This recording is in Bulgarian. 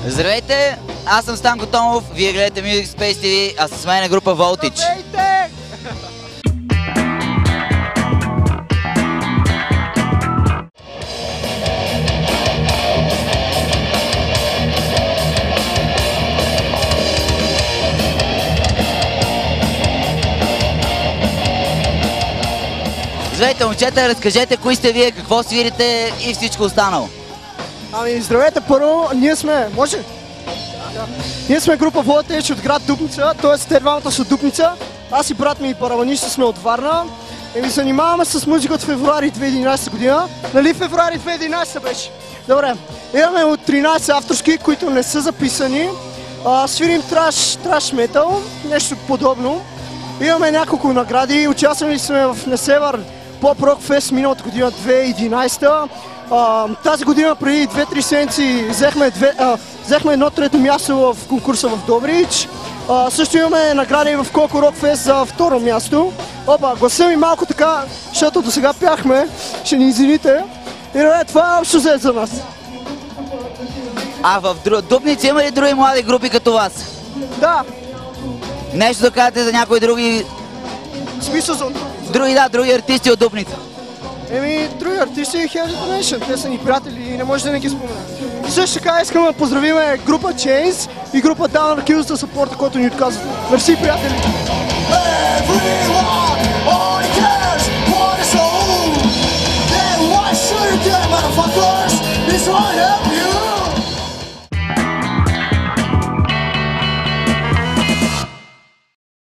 Здравейте, аз съм Станко Томов, вие гледате Music Space TV, а с мен е група Voltage. Здравейте! Здравейте, момчета, разкажете кои сте вие, какво свирите и всичко останало. Ами, здравейте, първо, ние сме, може? Ние сме група Voltage от град Дупница, т.е. те двамата са от Дупница. Аз и брат ми и параванисти сме от Варна. И ми занимаваме с музика от февруари 2011 година. Нали февруари 2011 беше? Добре, имаме от 13 авторски, които не са записани. Свирим траш метал, нещо подобно. Имаме няколко награди, участвали сме в Несевър Pop Rock Fest миналата година 2011. Тази година преди 2-3 седмици взехме едно трето място в конкурса в Добрич. Също имаме награди в Коко Rock Fest за второ място. Опа, гласа ми малко така, защото до сега пяхме, ще ни извините. И това е общо взето за нас. А в Дупница има ли други млади групи като вас? Да. Нещо да кажете за някои други... Смисъл за... Други артисти от Дупница. Други артисти и Hell Detonation, те са ни приятели и не може да не ги спомена. Също така искаме да поздравим група Chains и група Down Kill за съпорта, който ни отказват. Мерси, приятели! Everyone,